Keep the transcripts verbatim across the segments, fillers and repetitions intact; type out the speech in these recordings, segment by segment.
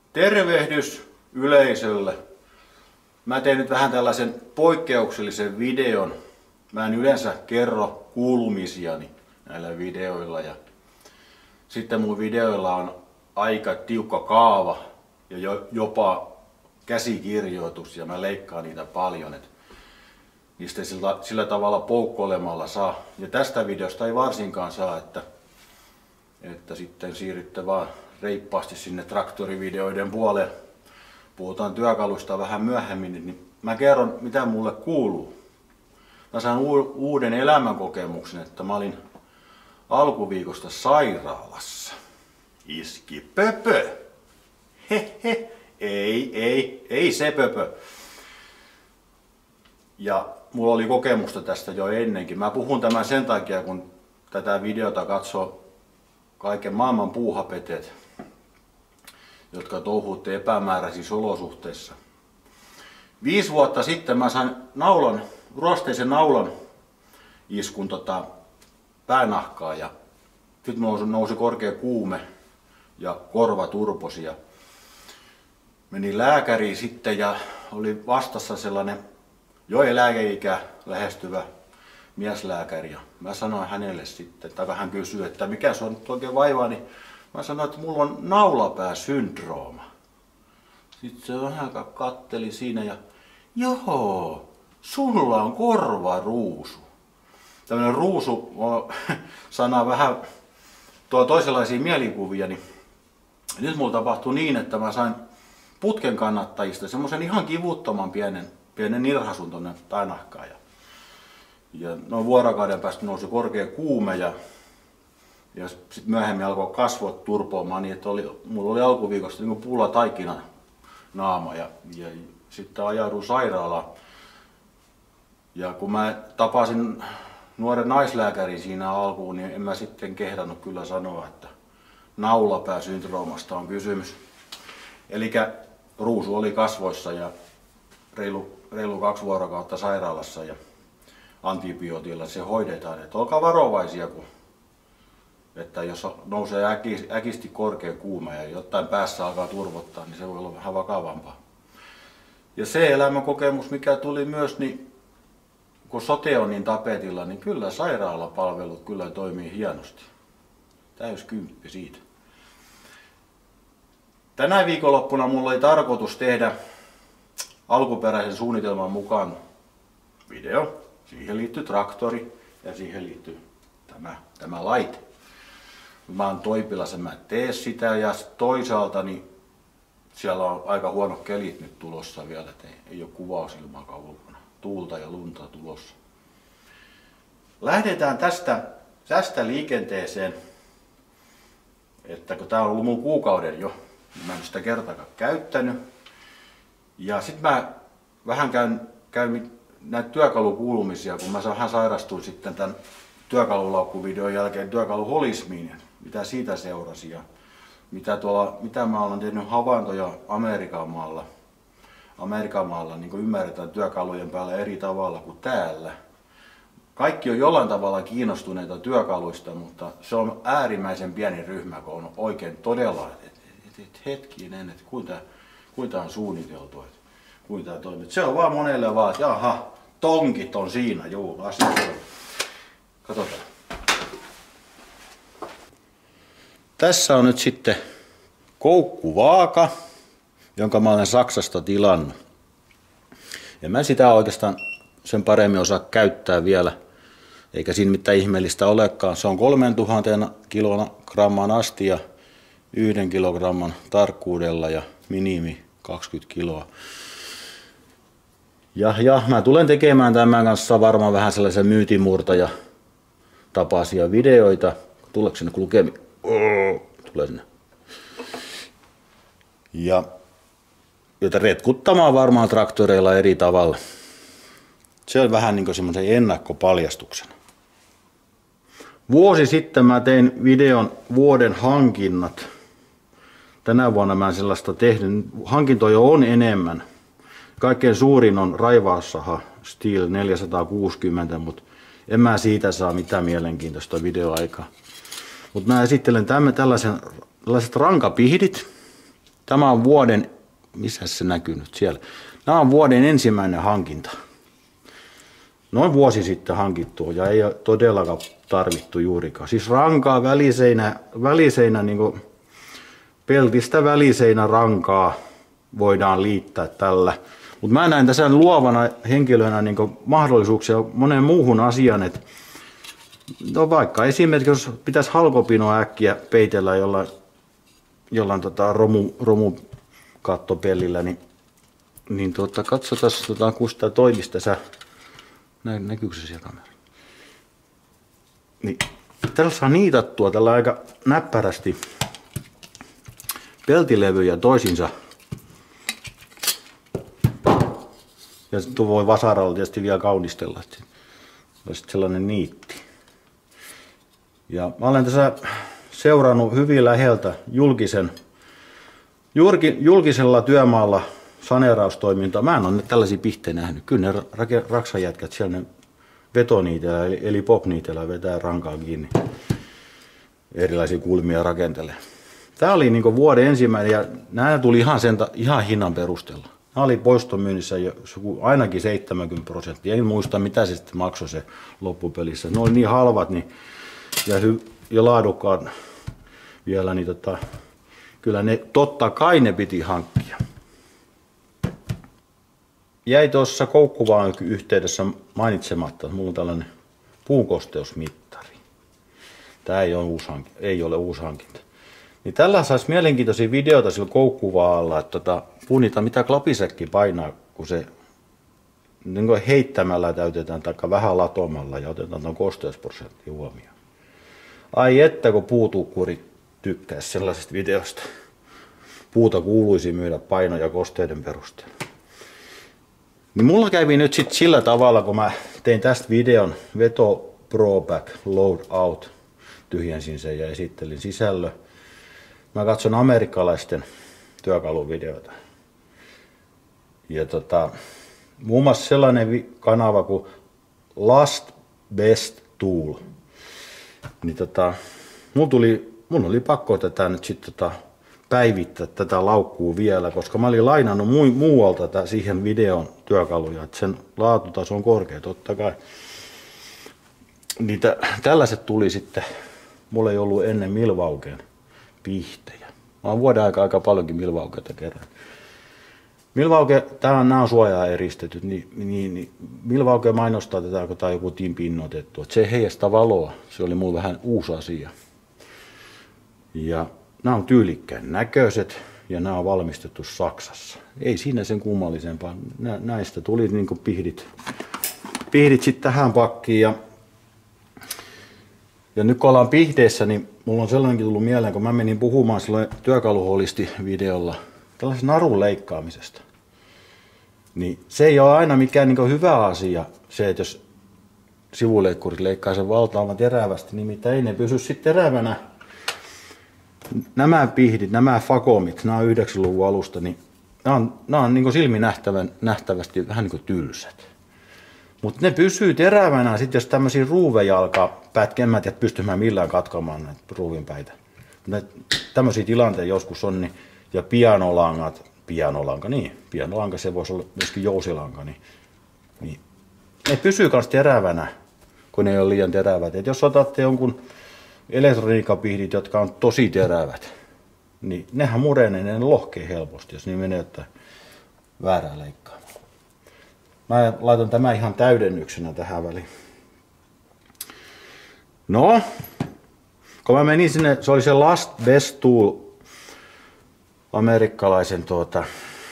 Tervehdys yleisölle. Mä teen nyt vähän tällaisen poikkeuksellisen videon. Mä en yleensä kerro kuulumisiani näillä videoilla. Ja sitten mun videoilla on aika tiukka kaava ja jopa käsikirjoitus ja mä leikkaan niitä paljon. Et niistä sillä, sillä tavalla poukkoilemalla saa. Ja tästä videosta ei varsinkaan saa, että, että sitten siirrytte vaan reippaasti sinne traktorivideoiden puolelle. Puhutaan työkalusta vähän myöhemmin, niin mä kerron mitä mulle kuuluu. Mä sain uuden elämänkokemuksen, että mä olin alkuviikosta sairaalassa. Iski pöpö. Hehe. Ei, ei, ei se pöpö. Ja mulla oli kokemusta tästä jo ennenkin. Mä puhun tämän sen takia, kun tätä videota katsoo kaiken maailman puuhapetet, jotka touhuutte epämääräisissä olosuhteissa. Viisi vuotta sitten mä sain naulan, ruosteisen naulan iskun tota, päänahkaa ja sitten nousi, nousi korkea kuume ja korva turposi. Ja menin lääkäriin sitten ja oli vastassa sellainen jo eläkeikä lähestyvä mieslääkäri. Ja mä sanoin hänelle sitten, tai hän kysyi, että mikä se on nyt oikein vaivaa, niin mä sanoin, että mulla on naulapääsyndrooma. Sitten se vähän katteli siinä ja joo, sulla on korvaruusu. Tämmöinen ruusu sana vähän tuo toisenlaisia mielikuvia, niin nyt mulla tapahtui niin, että mä sain putken kannattajista semmoisen ihan kivuttoman pienen, pienen nirhasun tonne päänahkaan. Ja, ja noin vuorokauden päästä nousi korkea kuume ja, ja sitten myöhemmin alkoi kasvot turpoamaan niin, että oli, mulla oli alkuviikosta niin kuin pulla taikina naama ja, ja sitten ajauduin sairaalaan. Ja kun mä tapasin nuoren naislääkärin siinä alkuun, niin en mä sitten kehdannut kyllä sanoa, että naulapääsyndroomasta on kysymys. Elikkä ruusu oli kasvoissa ja reilu, reilu kaksi vuorokautta sairaalassa ja antibiootilla se hoidetaan. Et olkaa varovaisia, kun, että jos nousee äki, äkisti korkea kuuma ja jotain päässä alkaa turvottaa, niin se voi olla vähän vakavampaa. Ja se elämänkokemus, mikä tuli myös, niin kun sote on niin tapetilla, niin kyllä sairaalapalvelut kyllä toimii hienosti. Täyskymppi siitä. Tänä viikonloppuna mulla oli tarkoitus tehdä alkuperäisen suunnitelman mukaan video. Siihen liittyy traktori ja siihen liittyy tämä, tämä laite. Mä oon Toipilassa, mä tee sitä ja toisaalta niin siellä on aika huono kelit nyt tulossa vielä, että ei ole kuvausilmaakaan ulkona. Tuulta ja lunta tulossa. Lähdetään tästä, tästä liikenteeseen, että kun tää on ollut mun kuukauden jo, mä en sitä kertaakaan käyttänyt. Ja sit mä vähän käyn, käyn näitä työkalukuulumisia, kun mä vähän sairastuin sitten tämän työkalulaukkuvideon jälkeen työkaluholismiin, mitä siitä seurasi ja mitä, tuolla, mitä mä olen tehnyt havaintoja Amerikan maalla. Amerikan maalla niin kuin ymmärretään työkalujen päällä eri tavalla kuin täällä. Kaikki on jollain tavalla kiinnostuneita työkaluista, mutta se on äärimmäisen pieni ryhmä, kun on oikein todella, että et, et, et hetkinen, että kuinka, kuinka on suunniteltu, että kuinka tämä toimii. Se on vaan monelle vaan, että jaha, tonkit on siinä, juu, asia on. Katsotaan. Tässä on nyt sitten koukkuvaaka, jonka mä olen Saksasta tilannut. Ja mä sitä oikeastaan sen paremmin osaa käyttää vielä, eikä siinä mitään ihmeellistä olekaan. Se on kolmetuhatta kilogramman asti ja yhden kilogramman tarkkuudella ja minimi kaksikymmentä kiloa. Ja, ja mä tulen tekemään tämän kanssa varmaan vähän sellaisia myytinmurtaja tapaisia videoita. Tuleeko sinne lukemi? Oh, tulee sinne. Ja joita retkuttamaan varmaan traktoreilla eri tavalla. Se on vähän niin kuin semmoisen ennakkopaljastuksena. Vuosi sitten mä tein videon vuoden hankinnat. Tänä vuonna mä en sellaista tehnyt. Hankintoja on enemmän. Kaikkein suurin on raivaussaha Stihl neljäsataakuusikymmentä, mutta en mä siitä saa mitään mielenkiintoista videoaikaa. Mutta mä esittelen tämän tällaisen, tällaiset rankapihdit. tämä on vuoden, missä se näkyy nyt siellä? Tämä on vuoden ensimmäinen hankinta. Noin vuosi sitten hankittu ja ei ole todellakaan tarvittu juurikaan. Siis rankaa väliseinä, väliseinä niin kuin peltistä väliseinä rankaa voidaan liittää tällä. Mutta mä näen tässä luovana henkilönä niin kuin mahdollisuuksia moneen muuhun asiaan. Et, no vaikka esimerkiksi jos pitäisi halkopinoa äkkiä peitellä jollain, jollain tota romu, romukattopellillä, niin, niin tota, katsotaan, tota, kun sitä toimisi tässä. Nä, näkyykö se siellä kameralla? Niin, tällä saa niitattua tällä aika näppärästi peltilevyjä toisinsa. Ja sitten voi vasaralla tietysti vielä kaunistella. Olisi sellainen niitti. Ja mä olen tässä seurannut hyvin läheltä julkisen, julkisella työmaalla saneeraustoimintaa. Mä en ole tällaisia pihtejä nähnyt. Kyllä ne raksajätkät siellä ne vetoniitellä eli popniitellä vetää rankaa kiinni. Erilaisia kulmia rakentelee. Tää oli niinku vuoden ensimmäinen ja nämä tuli ihan, sen, ihan hinnan perusteella. Nämä oli poistomyynnissä jo ainakin seitsemänkymmentä prosenttia. En muista mitä se sitten maksoi se loppupelissä. Ne oli niin halvat niin, ja, hy, ja laadukkaat vielä, niin tota, kyllä ne totta kai ne piti hankkia. Jäi tuossa koukkuvaan yhteydessä mainitsematta, että mulla on tällainen puunkosteusmittari. Tämä ei ole uusi hankinta. Ei ole uusi hankinta. Niin tällä saisi mielenkiintoisia videoita sillä koukkuvaalla, että tota, punnita mitä klapisäkki painaa, kun se niin kuin heittämällä täytetään tai vähän latomalla ja otetaan tuon kosteusprosentti huomioon. Ai että kun puutukkurit tykkäisi sellaisesta videosta. Puuta kuuluisi myydä paino- ja kosteiden perusteella. Niin mulla kävi nyt sit sillä tavalla, kun mä tein tästä videon veto pro back load out, tyhjensin sen ja esittelin sisällön. Mä katson amerikkalaisten työkaluvideoita. Ja tota, muun muassa sellainen kanava kuin Last Best Tool. Niin tota, mun, tuli, mun oli pakko tätä nyt sit tota päivittää tätä laukkuu vielä, koska mä olin lainannut mu- muualta tätä siihen videon työkaluja, että sen laatutaso on korkea totta kai. Niitä, tällaiset tuli sitten, mulla ei ollut ennen Milwaukee'n pihtejä. Mä oon vuoden aikaa aika paljonkin Milwaukeeta kerran. Milwaukee, tää on, nämä on suojaa eristetyt, niin, niin, niin Milwaukee mainostaa tätä, kun tää on joku timpi innoitettu. Että se heijastaa valoa, se oli mulle vähän uusi asia. Ja nämä on tyylikkään näköiset ja nämä on valmistettu Saksassa. Ei siinä sen kummallisempaa. Näistä tuli niin kuin pihdit, pihdit sitten tähän pakkiin. Ja, ja nyt kun ollaan pihdeissä, niin mulla on sellainenkin tullut mieleen, kun mä menin puhumaan silloin työkaluholisti-videolla tällaisen narun leikkaamisesta. Niin se ei ole aina mikään niin kuin hyvä asia, se, että jos sivuleikkurit leikkaa sen valtaavan terävästi, nimittäin ei ne pysy sitten terävänä. Nämä pihdit, nämä fakomit, nämä on yhdeksänkymmentän luvun alusta, niin nämä on, nämä on niin silmin nähtävästi vähän niin kuin tylsät. Mutta ne pysyy terävänä, sit jos tämmöisiä ruuvejalkapätkiä, en mä tiedä pystymään millään katkamaan näitä ruuvinpäitä. Tämmöisiä tilanteita joskus on, niin, ja pianolangat, pianolanka, niin, pianolanka se voisi olla myöskin jousilanka, niin, niin ne pysyy myös terävänä, kun ne ei ole liian terävät. Et jos otatte jonkun elektroniikkapihdit, jotka on tosi terävät, niin nehän murenee, ne lohkee helposti, jos niin menee että väärää leikkaa. Mä laitan tämän ihan täydennyksenä tähän väliin. No, kun mä menin sinne, se oli se Last Best Tool, amerikkalaisen tuota,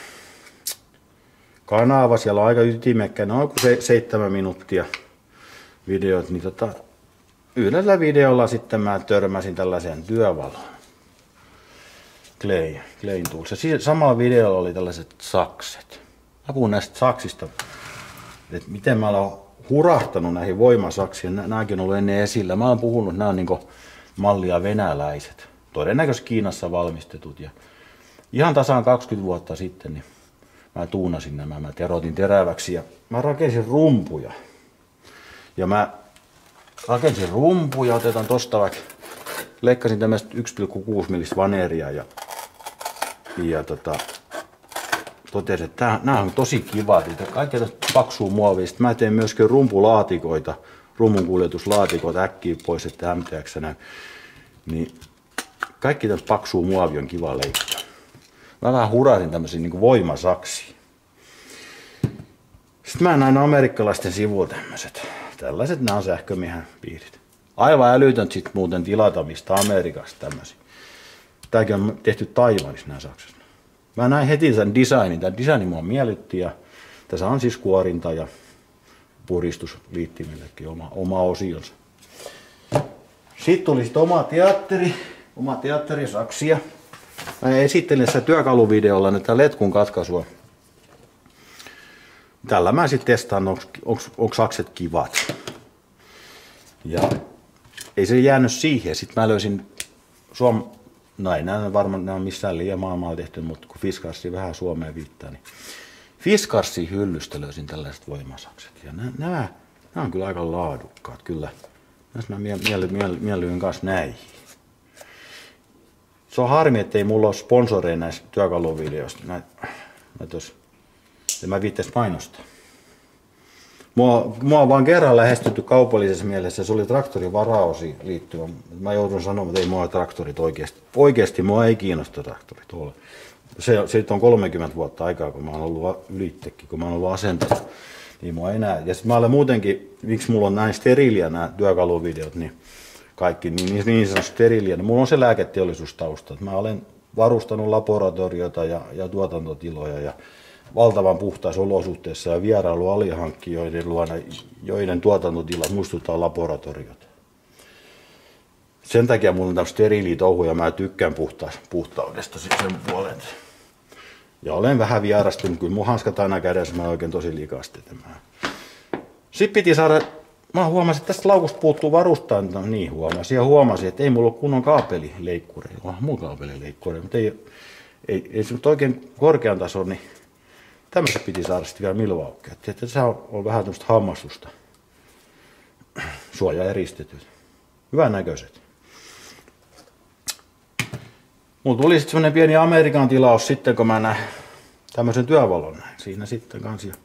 kanava, siellä on aika ytimekkä, no onko se seitsemän minuuttia videot, niin tota, yhdellä videolla sitten mä törmäsin tällaiseen työvaloon. Clay, Clayn Tools. Ja samalla videolla oli tällaiset sakset. Mä puhun näistä saksista, että miten mä olen hurahtanut näihin voimasaksiin. Nämäkin on ollut ennen esillä. Mä oon puhunut, että nämä on niin kuin mallia venäläiset. Todennäköisesti Kiinassa valmistetut. Ja ihan tasaan kaksikymmentä vuotta sitten niin mä tuunasin nämä. Mä terotin teräväksi ja mä rakensin rumpuja. Ja mä rakensin rumpuja, otetaan tosta vaikka, leikkasin tämmöistä yksi pilkku kuusi millistä vaneria ja ja tota, totesin, että nämä on tosi kivat. Kaikkea paksua muovia. Sitten mä teen myöskin rumpulaatikoita, rumunkuljetuslaatikoita äkkiä pois, että hämteäksänä. Niin kaikki tässä paksua muovi on kiva leikkaa. Mä vähän hurasin tämmöisiä niin kuin voimasaksia. Sitten mä näin amerikkalaisten sivuilla tämmöiset. Tällaiset nämä on sähkömiehen piirit. Aivan älytön sit muuten tilata mistä Amerikasta tämmöisiä. Tääkin on tehty Taiwanissa nämä sakset. Mä näin heti tämän designin. Tämä designi mua miellytti ja tässä on siis kuorinta ja puristus liittimillekin oma, oma osionsa. Sitten tuli sit oma teatteri, oma teatterisaksia. Mä esittelin tässä työkaluvideolla näitä letkun katkaisua. Tällä mä sitten testaan, onko sakset kivat. Ja ei se jäänyt siihen. Sitten mä löysin Suom... No ei nämä varmaan nämä on missään liian maailmalla tehty, mutta kun Fiskarssi vähän Suomeen viittaa, niin Fiskarssin hyllystä löysin tällaiset voimasakset. Ja nämä, nämä, nämä on kyllä aika laadukkaat, kyllä. Näissä mä miellyin miel, miel, kanssa näihin. Se on harmi, ettei mulla ole sponsoreja näissä työkaluvideoista. Mä, mä, tos, mä viittäis mainostaa. Mua, mua on vaan kerran lähestytty kaupallisessa mielessä, se oli traktorin varaosi liittyvä. Mä joudun sanomaan, että ei mua traktorit oikeasti. Oikeasti mua ei kiinnosta traktorit ole. Se, siitä on kolmekymmentä vuotta aikaa, kun mä oon ollut ylittekin, kun mä oon ollut asentaja. Niin mua ei näe. Ja sit mä olen muutenkin, miksi mulla on näin steriiliä nämä työkaluvideot, niin kaikki niin, niin sanotusti steriiliä. Niin mulla on se lääketieollisuustausta. Mä olen varustanut laboratoriota ja, ja tuotantotiloja ja valtavan puhtaissa olosuhteissa ja vierailu alihankkijoiden luona, joiden tuotantotilat muistuttaa laboratoriota. Sen takia mulla on tämmöistä steriiliä touhu ja mä tykkään puhta- puhtaudesta sen puolen. Ja olen vähän vierastunut, kyllä mun hanskat aina kädessä, mä oikein tosi liikasti. Sitten piti saada, mä huomasin, että tästä laukusta puuttuu varustaan, no niin huomasin, ja huomasin, että ei mulla ole kunnon kaapelileikkuri. Onhan mulla kaapelileikkuri, mutta ei, ei, ei se nyt oikein korkean tason, niin tämmöistä piti saada sitten vielä milvaukkeja. Tässä on, on vähän tämmöistä hammastusta. Suoja eristetyt. Hyvän näköiset. Mulla tuli sitten semmonen pieni Amerikan tilaus sitten, kun mä näin tämmöisen työvalon näin. Siinä sitten kans jo.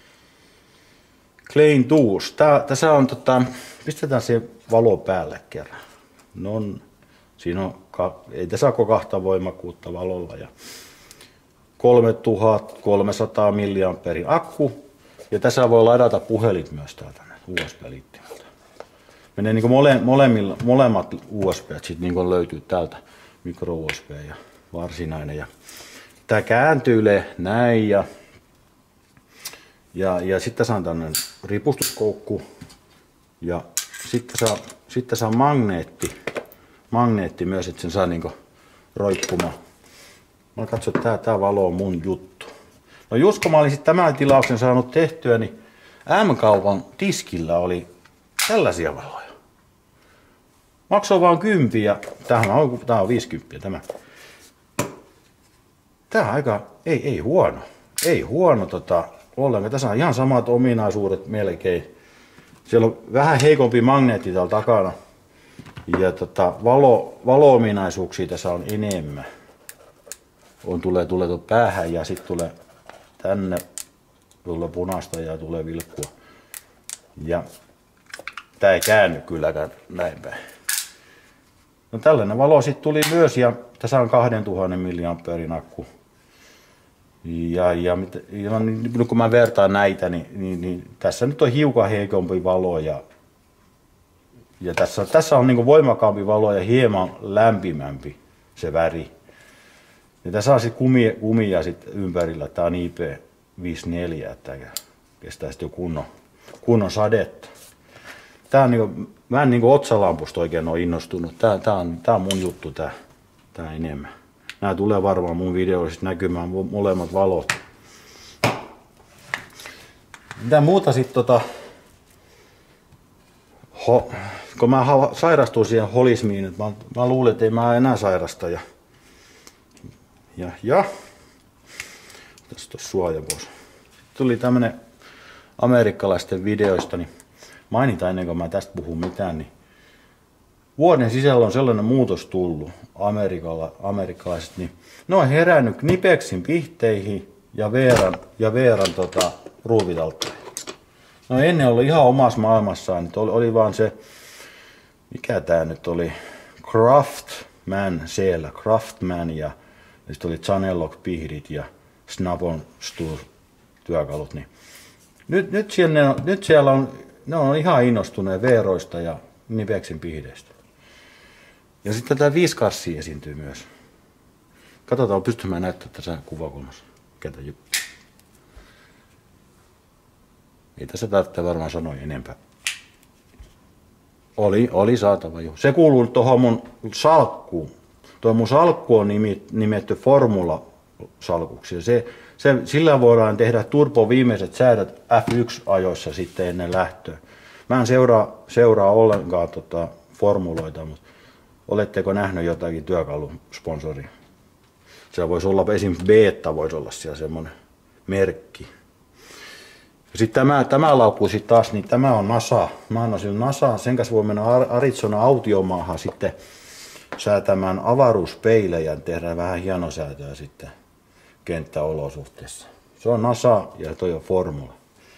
Klein Tools. Tää, tässä on tota, pistetään se valo päälle kerran. No, siinä on, ei tässä ole kahta voimakkuutta valolla. Ja kolmetuhattakolmesataa milliampeerin akku. Ja tässä voi ladata puhelit myös täältä U S B-liittimeltä. Menee niin kuin mole, molemmilla, molemmat U S B sit niin kuin löytyy täältä. Micro U S B ja varsinainen. Ja tää kääntyy näin. Ja, ja, ja sitten saa tämmönen ripustuskoukku. Ja sitten saa, sitten saa magneetti. Magneetti myös, että sen saa niin kuin roikkumaan. Mä katson, että tää, tää valo on mun juttu. No just kun mä olisin tämän tilauksen saanut tehtyä, niin M-kaupan tiskillä oli tällaisia valoja. Maksoi vaan kympi ja tämähän on, tää on viisikymmentä tämä. Tää on aika, ei, ei huono. Ei huono tota ollenkaan. Tässä on ihan samat ominaisuudet melkein. Siellä on vähän heikompi magneetti täällä takana. Ja tota, valo, valo-ominaisuuksia tässä on enemmän. On, tulee, tulee tuon päähän ja sitten tulee tänne, tulee punaista ja tulee vilkkua. Ja tää ei käänny kylläkään näin päin. No tällainen valo sitten tuli myös ja tässä on kaksituhatta milliampeerin akku. Ja, ja, ja nyt kun mä vertaan näitä, niin, niin, niin tässä nyt on hiukan heikompi valo ja, ja tässä, tässä on niin voimakkaampi valo ja hieman lämpimämpi se väri. Ja tässä on sitten kumia, kumia sit ympärillä, tää on I P viisikymmentäneljä, että kestää sitten jo kunnon, kunnon sadetta. Tää on niinku, mä en niinku otsalampusta oikein ole innostunut, tää, tää, on, tää on mun juttu tää, tää enemmän. Nää tulee varmaan mun videoissa näkymään molemmat valot. Mitä muuta sit tota, ho, kun mä sairastuin siihen holismiin, että mä, mä luulin, että ei mä enää sairasta ja Ja, ja. Tässä on suoja pois. Tuli tämmönen amerikkalaisten videoista, niin mainita ennen kuin mä tästä puhun mitään, niin vuoden sisällä on sellainen muutos tullut Amerikalla, amerikkalaiset, niin ne on herännyt Knipexin pihteihin ja Veeran, ja Veeran tota, ruuvitalttoihin. No ennen oli ihan omassa maailmassaan, niin oli, oli vaan se, mikä tää nyt oli, Craftman siellä, Craftman ja, ja sitten oli Channellock pihdit ja Snap-on Stur työkalut. Niin. Nyt, nyt, siellä, nyt siellä on, ne on ihan innostuneet Veeroista ja Knipexin pihdeistä. Ja sitten tämä viisi kassia esiintyy myös. Katsotaan, pystymään näyttämään tässä kuvakulmassa. Ketä ju... Ei tässä tarvitse varmaan sanoa enempää. Oli, oli saatava jo. Se kuuluu tuohon mun salkkuun. Tuo mun salkku on nimetty Formula-salkuksi. Ja se, se, sillä voidaan tehdä turbo viimeiset säädöt F yksi -ajoissa sitten ennen lähtöä. Mä en seuraa, seuraa ollenkaan tota formuloita, mutta oletteko nähnyt jotakin työkalusponsoria? Siellä voisi olla esim. Beta voisi olla siellä semmoinen merkki. Sitten tämä, tämä laukku sitten taas, niin tämä on NASA. Mä annan sille NASA. Sen kanssa voi mennä Arizona autiomaahan sitten säätämään avaruuspeilejä ja tehdään vähän hienosäätöä sitten kenttäolosuhteissa. Se on NASA ja toi on Formula.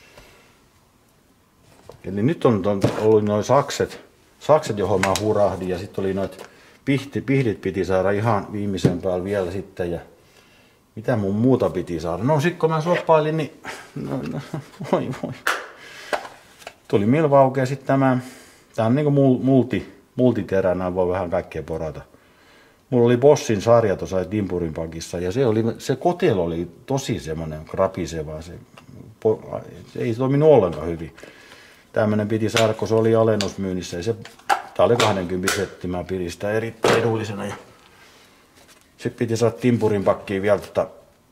Eli nyt on, on ollut noin sakset, sakset, johon mä hurahdin ja sitten oli noit pihti, pihdit piti saada ihan viimeisen päällä vielä sitten ja mitä mun muuta piti saada? No sit kun mä soppailin, niin no, no, voi voi. Tuli milvauke ja sitten tämä, tää on niinku multi, multiterä, nää voi vähän kaikkea porata. Mulla oli Bossin sarja tuossa Timpurin pakissa ja se, oli, se kotelo oli tosi semmonen krapiseva, se, se ei toiminut ollenkaan hyvin. Tämmönen piti saada, kun se oli alennusmyynnissä ja se, tää oli kaksikymmentä setti, mä pidin sitä erittäin edullisena. Ja sitten piti saada Timpurin pakkiin vielä tota,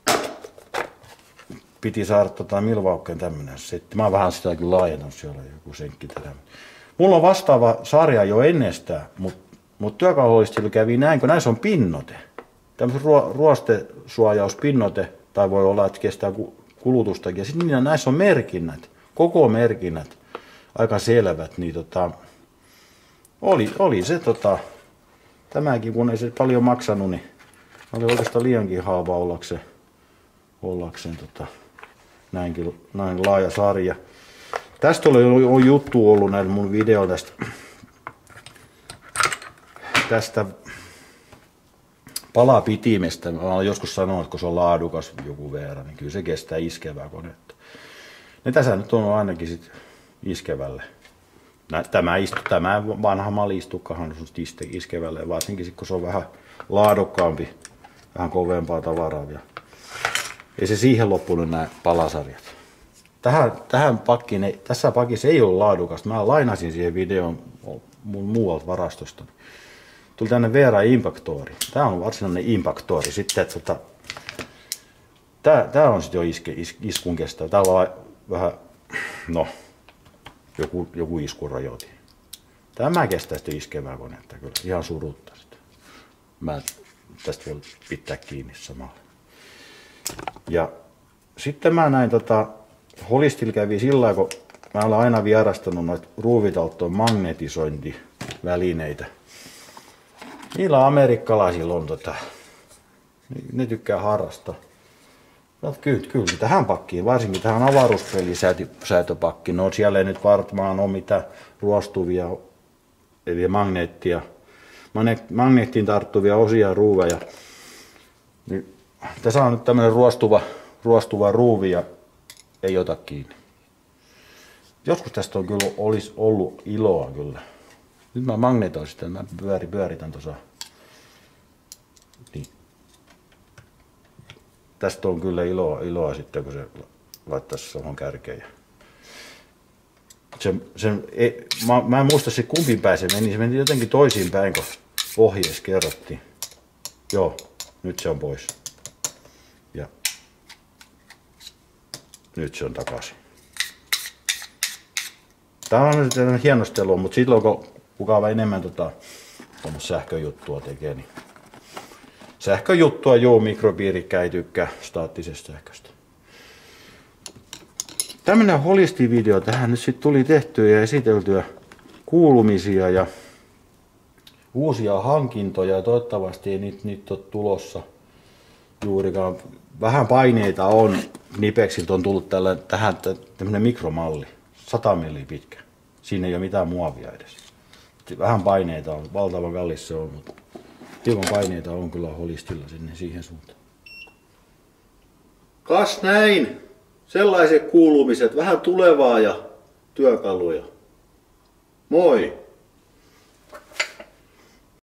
piti saada tota milvaukkeen tämmönen setti. Mä oon vähän sitä kyllä laajennut siellä joku senkkiterä. Mulla on vastaava sarja jo ennestään, mutta mut työkaluhoistilla kävi näin, kun näissä on pinnote. Tämmöisen ruo, ruostesuojauspinnote, tai voi olla, että kestää kulutustakin. Ja sitten näissä on merkinnät, koko merkinnät, aika selvät. Niin tota, oli, oli se tota, tämäkin, kun ei se paljon maksanut, niin oli oikeastaan liiankin halpa ollakseen, ollakseen tota, näinkin, näin laaja sarja. Tästä oli, on juttu ollut näillä mun video tästä, tästä palapitimestä. Mä olen joskus sanonut, että kun se on laadukas joku Veera, niin kyllä se kestää iskevää konetta. Ja tässä nyt on ainakin sit iskevälle. Tämä, istu, tämä vanha malistukkahan on iskevälle, varsinkin sit, kun se on vähän laadukkaampi, vähän kovempaa tavaraa. Ei se siihen loppunut nämä palasarjat. Tähän, tähän pakkiin ei, tässä pakissa ei ole laadukasta. Mä lainasin siihen videon mun muualta varastosta. Tuli tänne Veera Impactori. Tää on varsinainen Impactori. Sitten, että, että, tää, tää on sitten jo iske, is, iskun kestävä. Täällä on vähän, no, joku, joku iskurajoitin. Tämä kestää sitten iskevää konetta kyllä. Ihan surutta sitä. Mä tästä voi pitää kiinni samalla. Ja sitten mä näin tota, Holistilla kävi sillä lailla, kun mä olen aina vierastanut noita ruuvitalttoon magnetisointivälineitä. Niillä amerikkalaisilla on tota, ne tykkää harrastaa. No, kyllä, kyllä tähän pakkiin, varsinkin tähän avaruuspelisäätöpakkiin. No siellä ei nyt varmaan ole mitään ruostuvia, eli magneettia, magneettiin tarttuvia osia ruuveja. Niin, tässä on nyt tämmöinen ruostuva, ruostuva ruuvi ja ei ota kiinni. Joskus tästä on kyllä olisi ollut iloa kyllä. Nyt mä magnetoin sitä, mä pyöri, pyöritän tuossa. Niin. Tästä on kyllä iloa, iloa sitten, kun se laittaisi tuohon kärkeen. Se, se, ei, mä, mä en muista se kumpin päin se meni, se meni jotenkin toisiin päin, kun ohjeessa kerrottiin. Joo, nyt se on pois. Ja nyt se on takaisin. Tämä on hienostelua, mutta silloin kun kukaan enemmän tota, sähköjuttua tekee, niin sähköjuttua joo, mikropiirikkää ei tykkää staattisesta sähköstä. Tämmönen holisti-video tähän nyt sitten tuli tehtyä ja esiteltyä kuulumisia ja uusia hankintoja ja toivottavasti ei niitä, niitä ole tulossa juurikaan. Vähän paineita on. Nipexiltä on tullut tällä, tähän tämmöinen mikromalli, sata milliä pitkä. Siinä ei ole mitään muovia edes. Vähän paineita on, valtavan kallis se on, mutta hiukan paineita on kyllä Holistilla sinne siihen suuntaan. Kas näin! Sellaiset kuulumiset, vähän tulevaa ja työkaluja. Moi!